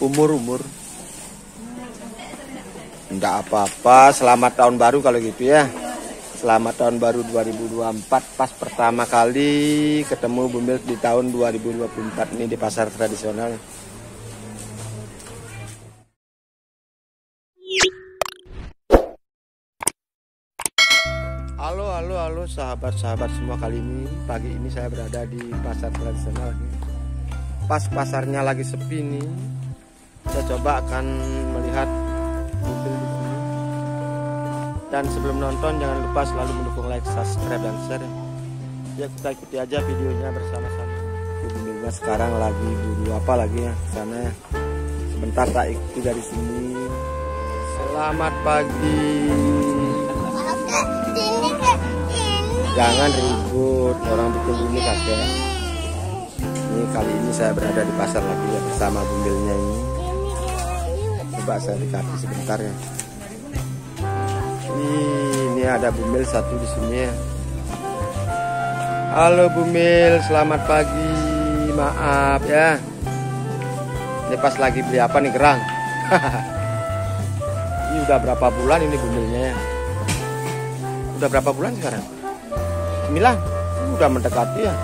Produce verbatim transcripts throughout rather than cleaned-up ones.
Umur-umur. Enggak apa-apa, selamat tahun baru kalau gitu ya. Selamat tahun baru dua ribu dua puluh empat. Pas pertama kali ketemu Bumil di tahun dua ribu dua puluh empat ini di pasar tradisional. Halo, halo, halo sahabat-sahabat semua, kali ini pagi ini saya berada di pasar tradisional. Pas pasarnya lagi sepi nih, saya coba akan melihat Bumil di sini. Dan sebelum nonton jangan lupa selalu mendukung like, subscribe, dan share. Ya kita ikuti aja videonya bersama-sama. Bumilnya sekarang lagi buru apa lagi ya sana ya. Sebentar tak ikuti dari sini. Selamat pagi. Jangan ribut, orang bikin ini kakek. Ini kali ini saya berada di pasar lagi ya bersama Bumilnya ini. Coba saya dekati sebentar ya. Ini ada Bumil satu di sini ya. Halo Bumil, selamat pagi. Maaf ya. Ini pas lagi beli apa nih, gerang? Ini udah berapa bulan ini Bumilnya ya? Udah berapa bulan sekarang? Sembilan, udah mendekati ya.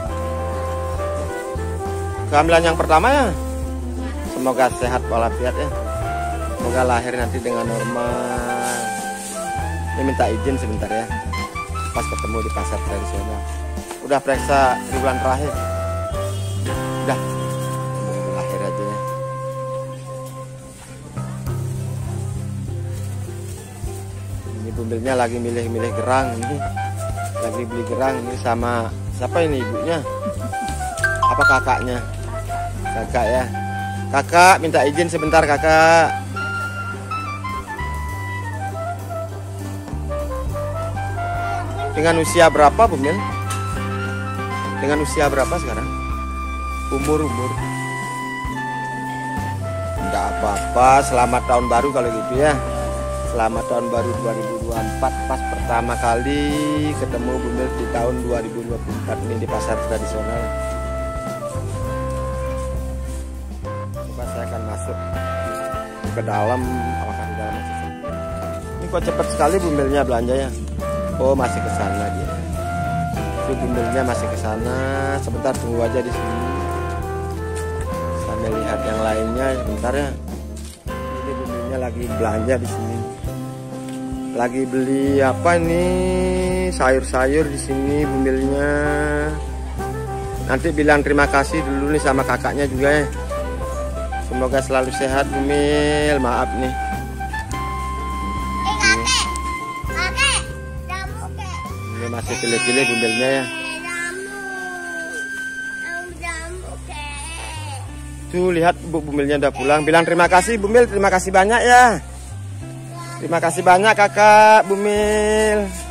Kehamilan yang pertama ya. Semoga sehat walafiat ya. Semoga lahir nanti dengan normal. Ini minta izin sebentar ya. Pas ketemu di pasar tradisional. Udah periksa di bulan terakhir. Udah. Lahir aja ya. Ini Bumilnya lagi milih-milih gerang ini. Lagi beli gerang ini sama siapa ini, ibunya? Apa kakaknya? Kakak ya. Kakak minta izin sebentar kakak. Dengan usia berapa Bumil? Dengan usia berapa sekarang? Umur-umur. Enggak apa-apa, selamat tahun baru kalau gitu ya. Selamat tahun baru dua ribu dua puluh empat. Pas pertama kali ketemu Bumil di tahun dua ribu dua puluh empat ini di pasar tradisional. Coba saya akan masuk ke dalam. Apakah di dalam masih sepi? Ini kok cepat sekali Bumilnya belanja ya. Oh, masih ke sana dia. Itu Bumilnya masih ke sana. Sebentar tunggu aja di sini. Sambil lihat yang lainnya sebentar ya. Ini Bumilnya lagi belanja di sini. Lagi beli apa nih? Sayur-sayur di sini Bumilnya. Nanti bilang terima kasih dulu nih sama kakaknya juga ya. Semoga selalu sehat Bumil. Maaf nih. Ini masih pilih-pilih Bumilnya ya. Tuh lihat Bu Bumilnya udah pulang. Bilang terima kasih Bumil, terima kasih banyak ya. Terima kasih banyak kakak Bumil.